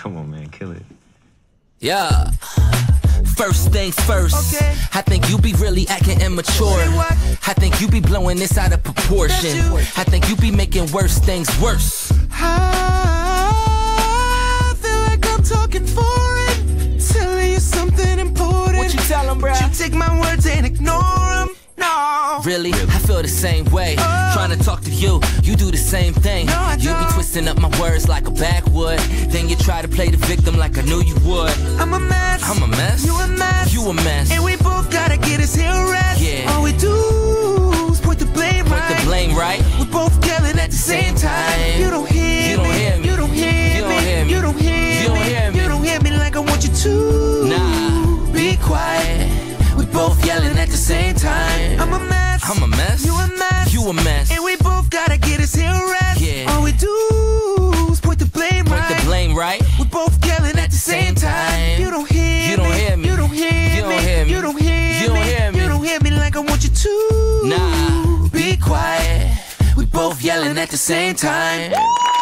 Come on, man, kill it. Yeah. First things first, okay. I think you be really acting immature. I think you be blowing this out of proportion. I think you be making worse things worse. I feel like I'm talking foreign, telling you something important. What you tell them, bruh? You take my words and ignore them. No. Really? I feel the same way. Trying to talk to you, you do the same thing. No, you be twisting up my words like a backwood. Then you try to play the victim like I knew you would. I'm a mess. I'm a mess. You a mess. You a mess. And we both gotta get us here rest. Yeah. All we do is point the blame right. Point the blame right. We're both yelling at the same time. You don't hear You don't me. hear me. You don't hear You don't me. hear me. You don't hear You don't me. hear me. You don't hear me like I want you to. Nah. Be quiet. We both yelling at the same time. I'm a mess. I'm a mess. You a mess. You a mess. And we both gotta get us here rest. Yeah. All we do is point the blame Point right. the blame right. We're both yelling at the same time. You don't hear You don't me. hear me. You don't hear You don't me. hear me. You don't hear You don't me. hear me. You don't hear me like I want you to. Nah. Be quiet. We both yelling at the same time.